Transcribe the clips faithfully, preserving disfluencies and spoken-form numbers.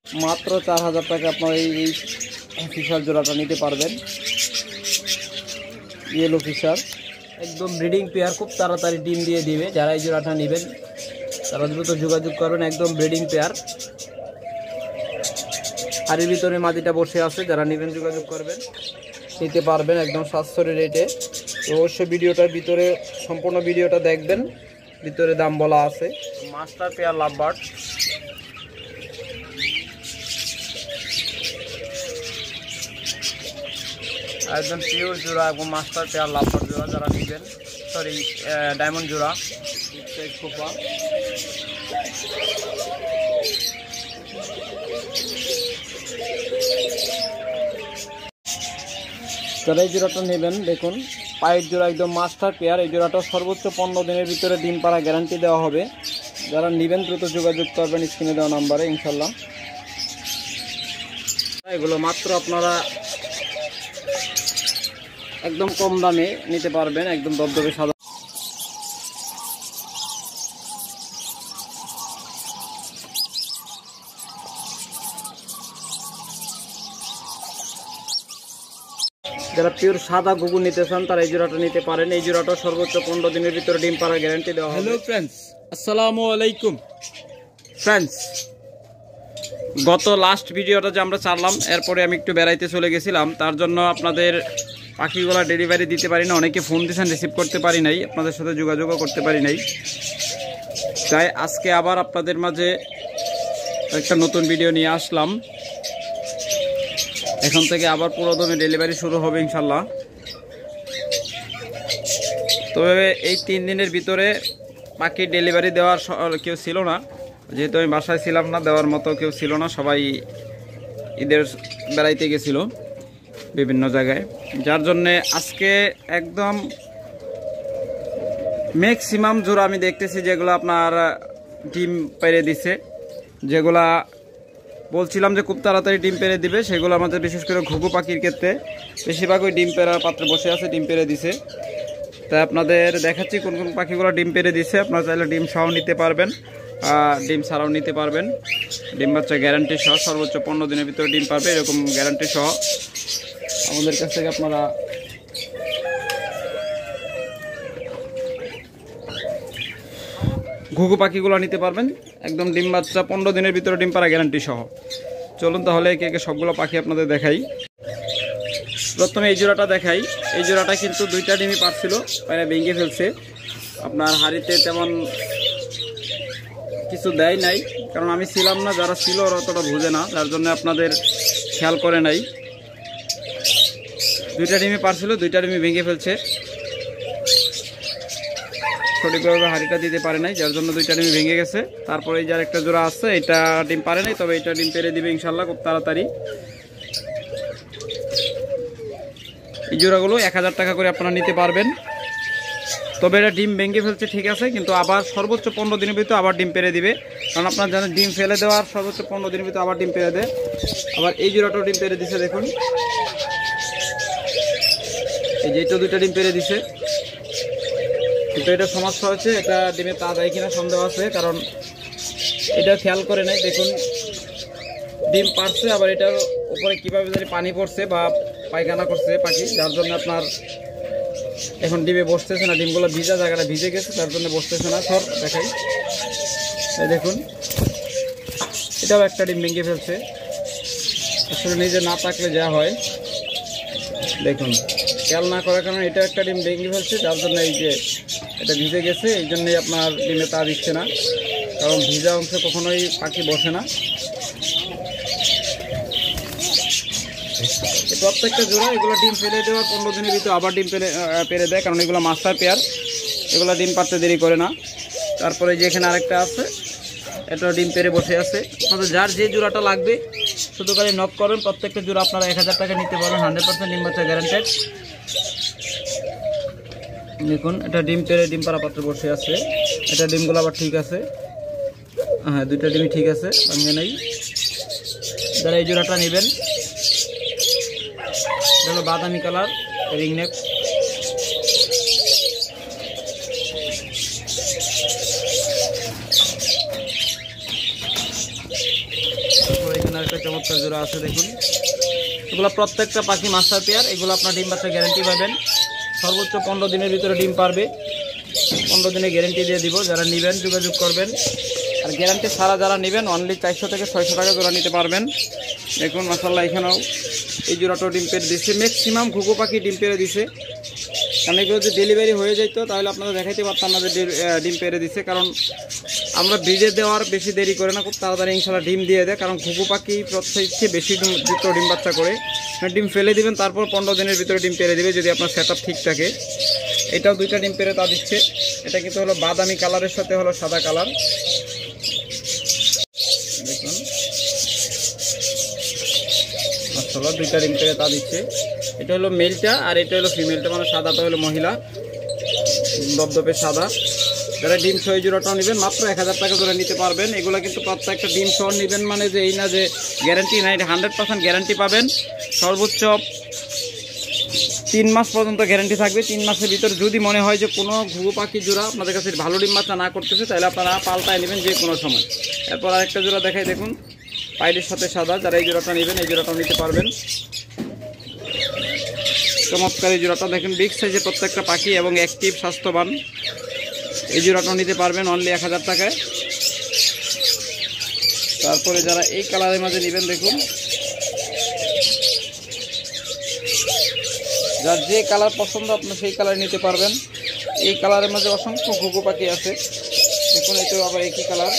মাত্র চার হাজার টাকা আপনারা এই ফিশার জোড়াটা নিতে পারবেন। ইয়েলো ফিশার একদম ব্রিডিং পেয়ার, খুব তাড়াতাড়ি ডিম দিয়ে দিবে। যারা এই জোড়াটা নেবেন তারা দ্রুত যোগাযোগ করবেন। একদম ব্রিডিং পেয়ার, হাড়ির ভিতরে মাদিটা বসে আছে। যারা নেবেন যোগাযোগ করবেন, নিতে পারবেন একদম সাশ্রয়ী রেটে। তো অবশ্যই ভিডিওটার ভিতরে সম্পূর্ণ ভিডিওটা দেখবেন, ভিতরে দাম বলা আছে। মাস্টার পেয়ার লাভবার্ড, একদম পিওর জোড়া এবং মাস্টার পেয়ার লাভবার্ড জোড়া। যারা নেবেন, সরি ডায়মন্ড জোড়া খোপা। যারা এই জোড়াটা নেবেন, দেখুন পায়ের জোড়া একদম মাস্টার পেয়ার। এই জোড়াটা সর্বোচ্চ পনেরো দিনের ভিতরে ডিম পাড়া গ্যারান্টি দেওয়া হবে। যারা নেবেন দ্রুত যোগাযোগ করবেন স্ক্রিনে দেওয়া নাম্বারে ইনশাল্লাহ। এগুলো মাত্র আপনারা একদম কম দামে নিতে পারবেন, একদম দবদবে সাদা। যারা পিওর সাদা ঘুঘু নিতে চান তারা এই জোড়াটা নিতে পারেন। এই জোড়াটা সর্বোচ্চ পনেরো দিনের ভিতরে ডিম পাড়া গ্যারান্টি দেওয়া। হ্যালো ফ্রেন্ডস, আসসালামু আলাইকুম ফ্রেন্ডস। গত লাস্ট ভিডিওটা যে আমরা ছাড়লাম, এরপরে আমি একটু বেড়াইতে চলে গেছিলাম, তার জন্য আপনাদের পাখিগুলা ডেলিভারি দিতে পারি না। অনেকে ফোন দিয়েছেন, রিসিভ করতে পারি নাই, আপনাদের সাথে যোগাযোগও করতে পারি নাই। তাই আজকে আবার আপনাদের মাঝে একটা নতুন ভিডিও নিয়ে আসলাম। এখন থেকে আবার পুরোদমে ডেলিভারি শুরু হবে ইনশাল্লাহ। তবে এই তিন দিনের ভিতরে পাখি ডেলিভারি দেওয়ার কেউ ছিল না, যেহেতু আমি বাসায় ছিলাম না, দেওয়ার মতো কেউ ছিল না। সবাই ঈদের বেড়াইতে গেছিল বিভিন্ন জায়গায়, যার জন্যে আজকে একদম ম্যাক্সিমাম জোড়া আমি দেখতেছি যেগুলো আপনার ডিম পেড়ে দিছে। যেগুলা বলছিলাম যে খুব তাড়াতাড়ি ডিম পেড়ে দিবে, সেগুলো আমাদের বিশেষ করে ঘুঘু পাখির ক্ষেত্রে বেশিরভাগ ওই ডিম পেড়ার পাত্রে বসে আছে, ডিম পেড়ে দিছে। তাই আপনাদের দেখাচ্ছি কোন কোন পাখিগুলো ডিম পেড়ে দিছে। আপনারা চাইলে ডিম সহ নিতে পারবেন, ডিম ছাড়াও নিতে পারবেন। ডিম বাচ্চা গ্যারান্টি সহ সর্বোচ্চ পনেরো দিনের ভিতরে ডিম পাবে, এরকম গ্যারান্টি সহ আমাদের কাছ থেকে আপনারা ঘুঘু পাখিগুলো নিতে পারবেন। একদম ডিম বাচ্চা পনেরো দিনের ভিতরে ডিম পাড়া গ্যারান্টি সহ। চলুন তাহলে একে একে সবগুলো পাখি আপনাদের দেখাই। প্রথমে এই জোড়াটা দেখাই। এই জোড়াটা কিন্তু দুইটা ডিমই পারছিল, পায়রা ভেঙে ফেলছে। আপনার হাড়িতে তেমন কিছু দেয় নাই, কারণ আমি ছিলাম না, যারা ছিল ওরা অতটা বুঝে না, যার জন্য আপনাদের খেয়াল করে নাই। দুইটা ডিমই পারছিল, দুইটা ডিমই ভেঙে ফেলছে, সঠিকভাবে হাড়িটা দিতে পারে নাই, যার জন্য দুইটা ডিম ভেঙে গেছে। তারপরে এই যে আরেকটা জোড়া আছে, এটা ডিম পারে নাই, তবে এটা ডিম পেড়ে দিবে ইনশাল্লাহ খুব তাড়াতাড়ি। এই জোড়াগুলো এক হাজার টাকা করে আপনারা নিতে পারবেন। তবে এটা ডিম ভেঙে ফেলছে ঠিক আছে, কিন্তু আবার সর্বোচ্চ পনেরো দিনের ভিতরে আবার ডিম পেড়ে দিবে, কারণ আপনারা জানেন ডিম ফেলে দেওয়ার সর্বোচ্চ পনেরো দিনের ভিতরে আবার ডিম পেড়ে দেয়। আবার এই জোড়াটাও ডিম পেড়ে দিছে, দেখুন এই যে এটা দুইটা ডিম পেড়ে দিছে। কিন্তু এটা সমস্যা হচ্ছে, এটা ডিমে তা দেয় কিনা সন্দেহ আছে, কারণ এটা খেয়াল করে নাই। দেখুন ডিম পারছে, আবার এটার উপরে কীভাবে জানি পানি পড়ছে বা পায়খানা করছে পাখি, যার জন্য আপনার এখন ডিমে বসতেছে না। ডিমগুলো ভিজা, জায়গাটা ভিজে গেছে, তার জন্য বসতেছে না। সর দেখাই, এই দেখুন এটাও একটা ডিম ভেঙে ফেলছে। আসলে নিজে না থাকলে যা হয়, দেখুন খেয়াল না করার কারণে এটা একটা ডিম ভেঙে ফেলছে, যার জন্য এই যে এটা ভিজে গেছে, এই জন্যই আপনার ডিমে তা দিচ্ছে না, কারণ ভিজা অংশে কখনোই পাখি বসে না। প্রত্যেকটা জোড়া এগুলো ডিম ফেলে দেওয়ার পনেরো দিনের ভিতরে আবার ডিম পেরে পেরে দেয়, কারণ এগুলো মাস্টার পেয়ার, এগুলো ডিম পারতে দেরি করে না। তারপরে যে এখানে আরেকটা আছে, এটা ডিম পেরে বসে আছে। আপনাদের যার যে জোড়াটা লাগবে শুধু খালি নক করেন, প্রত্যেকটা জোড়া আপনারা এক হাজার টাকা নিতে পারেন, হান্ড্রেড পার্সেন্ট ডিম বাচ্চা গ্যারান্টেড। দেখুন এটা ডিম পেরে ডিম পাড়া পাত্রে বসে আছে। এটা ডিমগুলো আবার ঠিক আছে, হ্যাঁ দুইটা ডিমই ঠিক আছে, ভাঙে নেই। যারা এই জোড়াটা নেবেন, এটা হলো বাদামি কালার রিং নেক। একটা চমৎকার জোড়া আছে দেখুন। এগুলো প্রত্যেকটা পাখি মাস্টার পেয়ার। এগুলো আপনার ডিম বাচ্চা গ্যারান্টি পাবেন, সর্বোচ্চ পনেরো দিনের ভিতরে ডিম পারবে। পনেরো দিনে গ্যারান্টি দিয়ে দিব, যারা নেবেন যোগাযোগ করবেন। আর গ্যারান্টি ছাড়া যারা নেবেন অনলি চারশো থেকে ছয়শো টাকা জোড়া নিতে পারবেন। দেখুন মাশাআল্লাহ, এখানেও এই জোড়াটাও ডিম পেড়ে দিচ্ছে। ম্যাক্সিমাম ঘুঘু পাখি ডিম পেড়ে দিছে, কারণ এগুলো যদি ডেলিভারি হয়ে যেত তাহলে আপনারা দেখাইতে পারতাম না যে ডিম পেড়ে দিচ্ছে। কারণ আমরা ব্রিডে দেওয়ার বেশি দেরি করে না, খুব তাড়াতাড়ি ইনশাল্লাহ ডিম দিয়ে দেয়। কারণ ঘুঘু পাখি প্রত্যেককে বেশি দ্রুত ডিম বাচ্চা করে। ডিম ফেলে দিবেন, তারপর পনেরো দিনের ভিতরে ডিম পেড়ে দিবে যদি আপনার সেট আপ ঠিক থাকে। এটাও দুইটা ডিম পেড়ে তা দিচ্ছে। এটা কিন্তু হলো বাদামি কালারের সাথে হলো সাদা কালার। দেখুন মাশাআল্লাহ, দুইটা ডিম পেড়ে তা দিচ্ছে। এটা হলো মেলটা আর এটা হলো ফিমেলটা, মানে সাদাটা হলো মহিলা, দপদপে সাদা। যারা ডিম সহ জোড়াটাও নেবেন মাত্র এক হাজার টাকা জোড়া নিতে পারবেন। এগুলো কিন্তু প্রত্যেকটা ডিম সহ নেবেন, মানে যে এই না যে গ্যারান্টি নাই, হান্ড্রেড পার্সেন্ট গ্যারান্টি পাবেন। সর্বোচ্চ তিন মাস পর্যন্ত গ্যারান্টি থাকবে। তিন মাসের ভিতরে যদি মনে হয় যে কোনো ঘুঘু পাখি জোড়া আপনাদের কাছে ভালো ডিম বাচ্চা না করতেছে, তাহলে আপনারা পাল্টায় নেবেন যে কোনো সময়। এরপর আরেকটা জোড়া দেখাই দেখুন, পাইলের সাথে সাদা। যারা এই জোড়াটা নেবেন এই জোড়াটাও নিতে পারবেন। চমৎকার এই জোড়াটা দেখেন, বিগ সাইজের প্রত্যেকটা পাখি এবং অ্যাক্টিভ স্বাস্থ্যবান। এই জোড়াটাও নিতে পারবেন অনলি এক হাজার টাকায়। তারপরে যারা এই কালারের মাঝে নেবেন দেখুন, যার যে কালার পছন্দ আপনি সেই কালার নিতে পারবেন। এই কালারের মাঝে অসংখ্য ঘুঘু পাখি আছে দেখুন। এটাও আবার একই কালার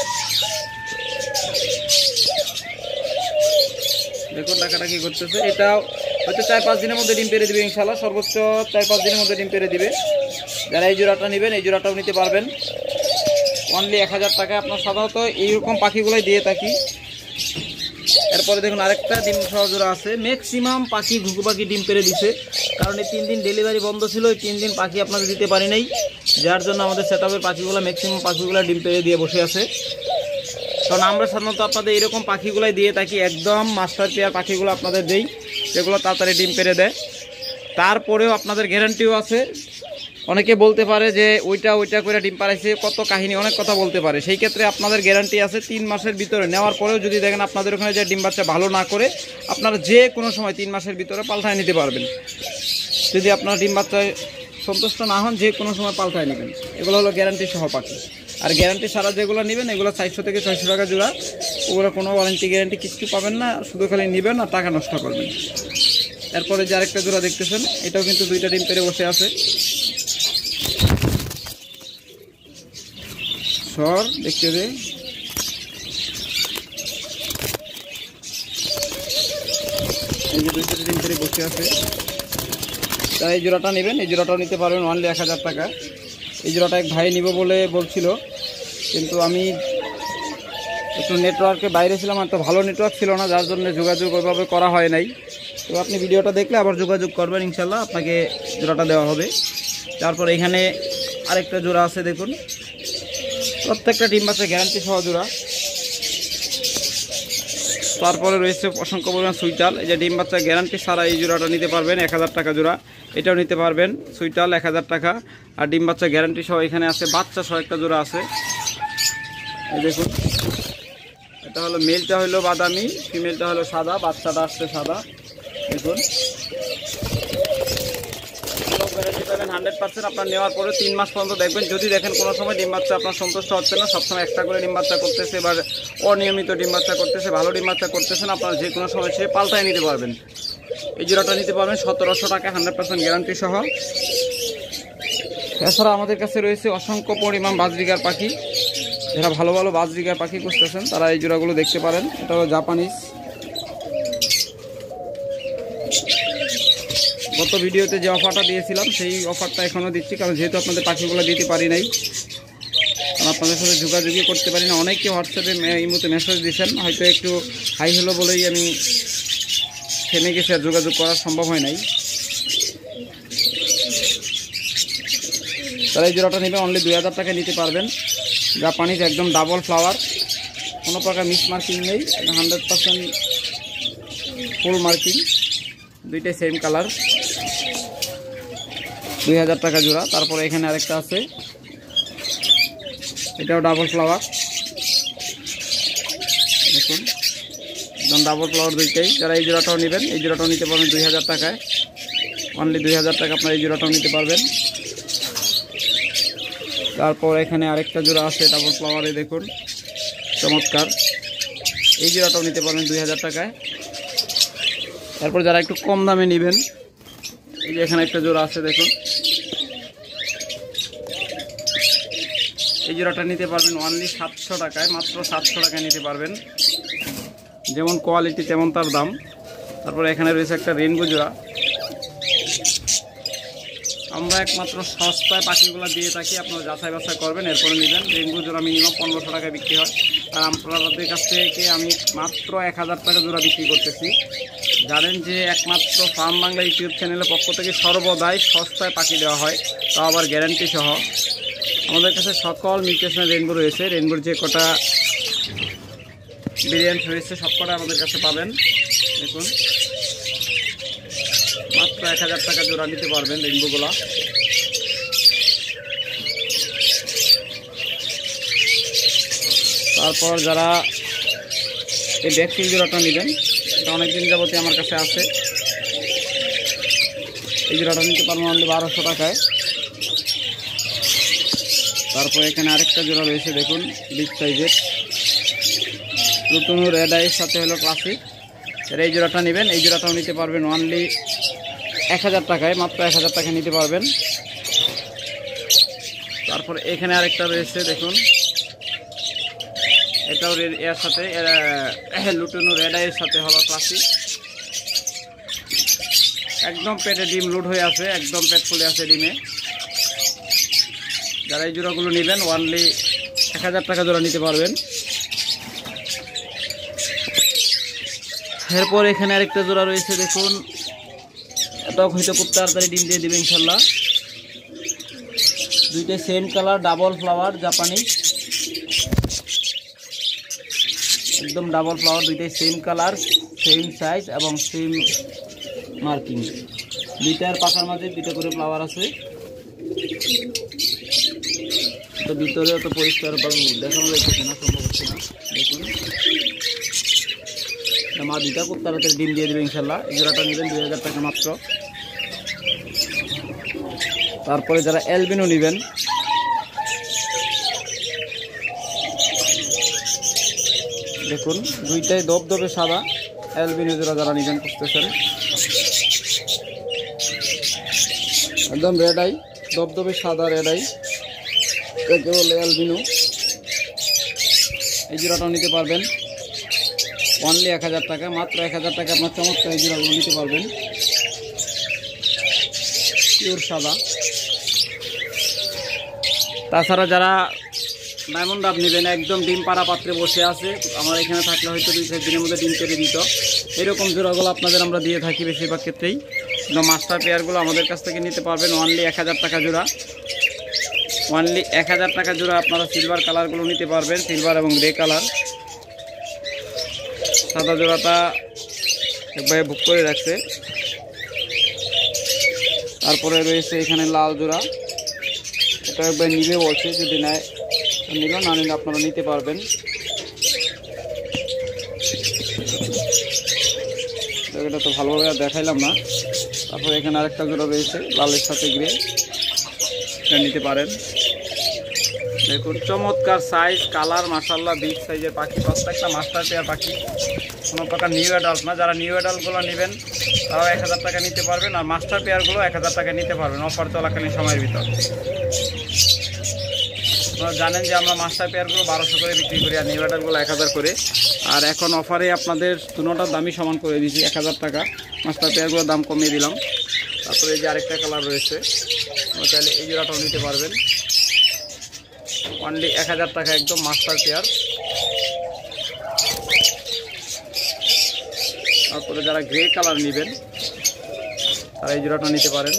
দেখুন, ডাকাডাকি করতেছে। এটাও হয়তো চার পাঁচ দিনের মধ্যে ডিম পেড়ে দিবে ইনশাল্লাহ, সর্বোচ্চ চার পাঁচ দিনের মধ্যে ডিম পেড়ে দিবে। যারা এই জোড়াটা নেবেন এই জোড়াটাও নিতে পারবেন অনলি এক হাজার টাকা। আপনার সাধারণত এইরকম পাখিগুলোই দিয়ে থাকি। এরপরে দেখুন আরেকটা ডিম সহ জোড়া আছে। ম্যাক্সিমাম পাখি ঘুঘু পাখি ডিম পেড়ে দিছে, কারণ এই তিন দিন ডেলিভারি বন্ধ ছিল। এই তিন দিন পাখি আপনাদের দিতে পারি নাই, যার জন্য আমাদের সেট আপের পাখিগুলো ম্যাক্সিমাম পাখিগুলো ডিম পেড়ে দিয়ে বসে আছে। কারণ আমরা সাধারণত আপনাদের এরকম পাখিগুলাই দিয়ে থাকি, একদম মাস্টার পেয়ার পাখিগুলো আপনাদের দেই, যেগুলো তাড়াতাড়ি ডিম পেড়ে দেয়। তারপরেও আপনাদের গ্যারান্টিও আছে। অনেকে বলতে পারে যে ওইটা ওইটা করে ডিম পাড়াইছে, কত কাহিনী অনেক কথা বলতে পারে। সেই ক্ষেত্রে আপনাদের গ্যারান্টি আছে তিন মাসের ভিতরে নেওয়ার পরেও যদি দেখেন আপনাদের ওখানে যে ডিম বাচ্চা ভালো না করে, আপনারা যে কোনো সময় তিন মাসের ভিতরে পাল্টায় নিতে পারবেন। যদি আপনার ডিম বাচ্চায় সন্তুষ্ট না হন, যে কোনো সময় পাল্টায় নেবেন। এগুলো হলো গ্যারান্টি সহ পাখি। আর গ্যারান্টি ছাড়া যেগুলো নেবেন এগুলো চারশো থেকে ছয়শো টাকা জোড়া। ওগুলো কোনো ওয়ারেন্টি গ্যারান্টি কিচ্ছু পাবেন না, শুধু খালি নেবেন আর টাকা নষ্ট করবেন। এরপরে যে আরেকটা জোড়া দেখতেছেন, এটাও কিন্তু দুইটা ডিম পেড়ে বসে আছে। সর দেখতে দে, এই যে দুইটা ডিম পেড়ে বসে আছে। তাই এই জোড়াটা নেবেন, এই জোড়াটাও নিতে পারবেন অনলি এক হাজার টাকা। এই জোড়াটা এক ভাই নিব বলে বলছিল, কিন্তু আমি একটু নেটওয়ার্কের বাইরে ছিলাম, আর তো ভালো নেটওয়ার্ক ছিল না, যার জন্য যোগাযোগ ওইভাবে করা হয় নাই। তো আপনি ভিডিওটা দেখলে আবার যোগাযোগ করবেন, ইনশাল্লাহ আপনাকে জোড়াটা দেওয়া হবে। তারপর এখানে আরেকটা জোড়া আছে দেখুন, প্রত্যেকটা ডিম বাচ্চা গ্যারান্টি সহ জোড়া। তারপরে রয়েছে অসংখ্য পরিমাণ সুইটাল। এই যে ডিম বাচ্চা গ্যারান্টি ছাড়া এই জোড়াটা নিতে পারবেন এক হাজার টাকা জোড়া। এটাও নিতে পারবেন সুইটাল এক হাজার টাকা। আর ডিম বাচ্চা গ্যারান্টি সহ এখানে আছে বাচ্চা সহ একটা জোড়া আছে। এই দেখুন, এটা হলো মেলটা হলো বাদামি, ফিমেলটা হলো সাদা, বাচ্চাটা আসছে সাদা। দেখুন গ্যারান্টি পাবেন হান্ড্রেড পার্সেন্ট। আপনার নেওয়ার পরে তিন মাস পর্যন্ত দেখবেন, যদি দেখেন কোনো সময় ডিম বাচ্চা আপনার সন্তুষ্ট হচ্ছে না, সবসময় একটা করে ডিম বাচ্চা করতেছে বা অনিয়মিত ডিম বাচ্চা করতেছে, ভালো ডিম বাচ্চা করতেছেন, আপনারা যে কোনো সময় সে পাল্টায় নিতে পারবেন। এই জোড়াটা নিতে পারবেন সতেরোশো টাকা হান্ড্রেড পার্সেন্ট গ্যারান্টি সহ। এছাড়া আমাদের কাছে রয়েছে অসংখ্য পরিমাণ বাজরিগার পাখি। যারা ভালো ভালো বাজরিগার পাখি খুঁজতেছেন তারা এই জোড়াগুলো দেখতে পারেন। এটা হলো জাপানিজ। গত ভিডিওতে যে অফারটা দিয়েছিলাম সেই অফারটা এখনও দিচ্ছি, কারণ যেহেতু আপনাদের পাখিগুলো দিতে পারি নাই, কারণ আপনাদের সাথে যোগাযোগই করতে পারি না। অনেকে হোয়াটসঅ্যাপে এই মুহূর্তে মেসেজ দিচ্ছেন, হয়তো একটু হাই হলো বলেই আমি থেমে গেছি, আর যোগাযোগ করা সম্ভব হয় নাই। তারা এই জোড়াটা নেবে অনলি দুই হাজার টাকায় নিতে পারবেন। জাপানিজ একদম ডাবল ফ্লাওয়ার, কোনো প্রকার মিস মার্কিং নেই, হান্ড্রেড পার্সেন্ট ফুল মার্কিং, দুইটাই সেম কালার, দুই হাজার টাকা জোড়া। তারপরে এখানে আরেকটা আছে, এটাও ডাবল ফ্লাওয়ার। দেখুন একদম ডাবল ফ্লাওয়ার দুইটাই। যারা এই জোড়াটাও নেবেন এই জোড়াটাও নিতে পারবেন দুই হাজার টাকায়, অনলি দুই হাজার টাকা আপনারা এই জোড়াটাও নিতে পারবেন। তারপর এখানে আরেকটা জোড়া আছে ডাবল ফ্লাওয়ারে, দেখুন চমৎকার, এই জোড়াটাও নিতে পারবেন দুই হাজার টাকায়। তারপর যারা একটু কম দামে নেবেন এই যে এখানে একটা জোড়া আছে দেখুন, এই জোড়াটা নিতে পারবেন অনলি সাতশো টাকায়, মাত্র সাতশো টাকায় নিতে পারবেন। যেমন কোয়ালিটি তেমন তার দাম। তারপর এখানে রয়েছে একটা রেনবো জোড়া। আমরা একমাত্র সস্তায় পাখিগুলো দিয়ে থাকি, আপনারা যাচাই বাছাই করবেন এরপরে নেবেন। রেনবো জোড়া মিনিমাম পনেরোশো টাকায় বিক্রি হয়, আর আপনাদের কাছ থেকে আমি মাত্র এক হাজার টাকা জোড়া বিক্রি করতেছি। জানেন যে একমাত্র ফার্ম বাংলা ইউটিউব চ্যানেলের পক্ষ থেকে সর্বদাই সস্তায় পাখি দেওয়া হয়, তাও আবার গ্যারান্টি সহ। আমাদের কাছে সকল মিউটেশনের রেনবো রয়েছে, রেনবোর যে কটা ভেরিয়েন্ট রয়েছে সব কটা আমাদের কাছে পাবেন। দেখুন মাত্র এক হাজার টাকা জোড়া নিতে পারবেন রেনবোগুলো। তারপর যারা এই ব্যাকফিল জোড়াটা নেবেন, এটা অনেকদিন যাবতীয় আমার কাছে আছে, এই জোড়াটা নিতে পারবেন অনলি বারোশো টাকায়। তারপর এখানে আরেকটা জোড়া রয়েছে দেখুন বিগ সাইজের, নতুন রেড আইয়ের সাথে হলো ক্লাসিক। এই জোড়াটা নেবেন এই জোড়াটাও নিতে পারবেন অনলি এক হাজার টাকায়, মাত্র এক হাজার টাকায় নিতে পারবেন। তারপর এখানে আরেকটা রয়েছে দেখুন, এটাও এর সাথে লুটুনো রেড আইয়ের সাথে হলো ক্লাসিক। একদম পেটে ডিম লুট হয়ে আছে, একদম পেট ফুলে আছে ডিমে। যারা এই জোড়াগুলো নেবেন অনলি এক হাজার টাকা জোড়া নিতে পারবেন। এরপর এখানে আরেকটা জোড়া রয়েছে দেখুন, এটাও হয়তো খুব তাড়াতাড়ি ডিম দিয়ে দেবে ইনশাল্লাহ। দুইটা সেম কালার, ডাবল ফ্লাওয়ার জাপানি, একদম ডাবল ফ্লাওয়ার, দুইটাই সেম কালার সেম সাইজ এবং সেম মার্কিং। দুইটার পাখার মাঝে দুইটা করে ফ্লাওয়ার আছে। তো ভিতরে তো পরিষ্কার দেখানো যাচ্ছে না, সম্ভব হচ্ছে না। দেখুন মা দুইটা খুব তাড়াতাড়ি ডিম দিয়ে দেবে ইনশাল্লাহ। এই জোড়াটা নেবেন দুই হাজার টাকা মাত্র। তারপরে যারা অ্যালবিনো নেবেন দেখুন দুইটাই দবদবে সাদা, অ্যালবিনো জোড়া যারা নেবেন খুঁজতেছেন, একদম রেড আই, দবদবে সাদা রেড আই, একে বলে অ্যালবিনো। এই জোড়াটাও নিতে পারবেন অনলি এক হাজার টাকা, মাত্র এক হাজার টাকা আপনার চমৎকার এই জোড়াগুলো নিতে পারবেন, পিওর সাদা। তাছাড়া যারা ডায়মন্ড ডাব নেবেন একদম ডিম পাড়া পাত্রে বসে আছে, আমার এখানে থাকলে হয়তো দুই চার দিনের মধ্যে ডিম পেড়ে দিত, এরকম জোড়াগুলো আপনাদের আমরা দিয়ে থাকি বেশিরভাগ ক্ষেত্রেই। মাস্টার পেয়ারগুলো আমাদের কাছ থেকে নিতে পারবেন অনলি এক হাজার টাকা জোড়া, অনলি এক হাজার টাকা জোড়া। আপনারা সিলভার কালারগুলো নিতে পারবেন, সিলভার এবং গ্রে কালার। সাদা জোড়াটা একবারে বুক করে রাখছে। তারপরে রয়েছে এখানে লাল জোড়া, এটা একবার নিবে বলছে, যদি নেয় নিল, না নিলে আপনারা নিতে পারবেন। এটা তো ভালোভাবে আর দেখাইলাম না। তারপরে এখানে আরেকটা জোড়া রয়েছে লালের সাথে গ্রে, এটা নিতে পারেন। দেখুন চমৎকার সাইজ কালার, মাশাআল্লাহ বিগ সাইজের পাখি, প্রত্যেকটা মাস্টার পেয়ার পাখি, কোনো প্রকার নিউ অ্যাডাল্ট না। যারা নিউ অ্যাডাল্টগুলো নেবেন তারাও এক হাজার টাকা নিতে পারবেন, আর মাস্টার পেয়ারগুলো এক হাজার টাকা নিতে পারবেন অফার চলাকালীন সময়ের ভিতর। আপনারা জানেন যে আমরা মাস্টার পেয়ারগুলো বারোশো করে বিক্রি করি, আর নিউ অ্যাডাল্টগুলো এক হাজার করে। আর এখন অফারে আপনাদের দুটোটার দামই সমান করে দিয়েছি, এক হাজার টাকা। মাস্টার পেয়ারগুলোর দাম কমিয়ে দিলাম। তারপরে এই যে আরেকটা কালার রয়েছে, আপনারা চাইলে এই জোড়াটাও নিতে পারবেন অনলি এক হাজার টাকা, একদম মাস্টার পেয়ার। তারপরে যারা গ্রে কালার নেবেন তারা এই জোড়াটা নিতে পারেন।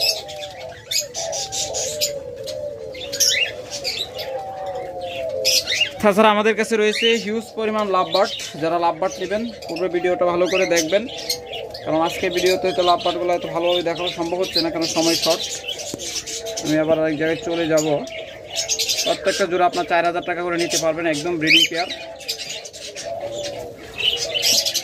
তাছাড়া আমাদের কাছে রয়েছে হিউজ পরিমাণ লাভবার্ড। যারা লাভবার্ড নেবেন পুরো ভিডিওটা ভালো করে দেখবেন, কারণ আজকে ভিডিওতে তো লাভবার্ডগুলো এত ভালোভাবে দেখানো সম্ভব হচ্ছে না, কারণ সময় শর্ট। আমি আবার এক জায়গায় চলে যাব। প্রত্যেকটা জোড়া আপনার চার হাজার টাকা করে নিতে পারবেন, একদম ব্রিডিং পেয়ার।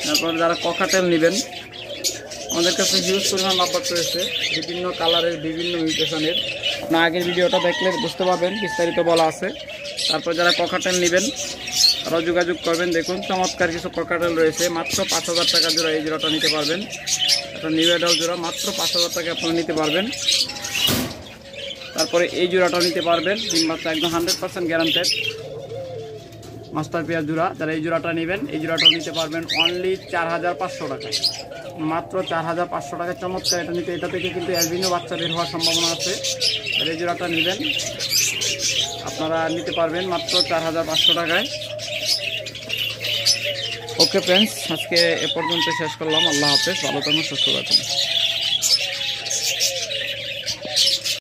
তারপর যারা ককাটেল নেবেন, আমাদের কাছে হিউজ পরিমাণ লাভবাট রয়েছে বিভিন্ন কালারের, বিভিন্ন মিউটেশনের। আপনার আগের ভিডিওটা দেখলে বুঝতে পারবেন, বিস্তারিত বলা আছে। তারপর যারা ককাটেল নেবেন তারাও যোগাযোগ করবেন। দেখুন চমৎকার কিছু ককাটেল রয়েছে, মাত্র পাঁচ হাজার টাকা জোড়া এই জোড়াটা নিতে পারবেন। একটা নিউ অ্যাডাল্ট জোড়া মাত্র পাঁচ হাজার টাকা আপনারা নিতে পারবেন। তারপরে এই জোড়াটাও নিতে পারবেন, ডিম বাচ্চা একদম hundred percent guaranteed master pair জোড়া। যারা এই জোড়াটা নেবেন এই জোড়াটাও নিতে পারবেন অনলি চার হাজার পাঁচশো টাকায়, মাত্র চার হাজার পাঁচশো টাকায়। চমৎকার এটা নিতে, এটা থেকে কিন্তু অ্যালবিনো বাচ্চা বের হওয়ার সম্ভাবনা আছে। আর এই জোড়াটা নেবেন আপনারা নিতে পারবেন মাত্র চার হাজার পাঁচশো টাকায়। ওকে ফ্রেন্ডস, আজকে এ পর্যন্ত শেষ করলাম। আল্লাহ হাফেজ, ভালো থাকুন, সুস্থ থাকুন।